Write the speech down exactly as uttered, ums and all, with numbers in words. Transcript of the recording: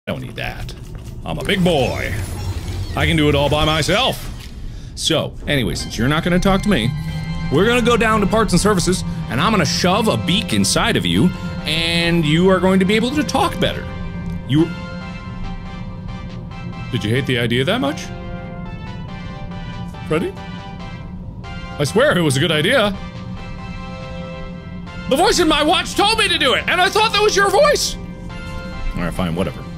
I don't need that. I'm a big boy. I can do it all by myself. So, anyway, since you're not gonna talk to me, we're gonna go down to parts and services, and I'm gonna shove a beak inside of you, and you are going to be able to talk better. You... Did you hate the idea that much? Freddy? I swear it was a good idea. The voice in my watch told me to do it, and I thought that was your voice. Alright, fine, whatever.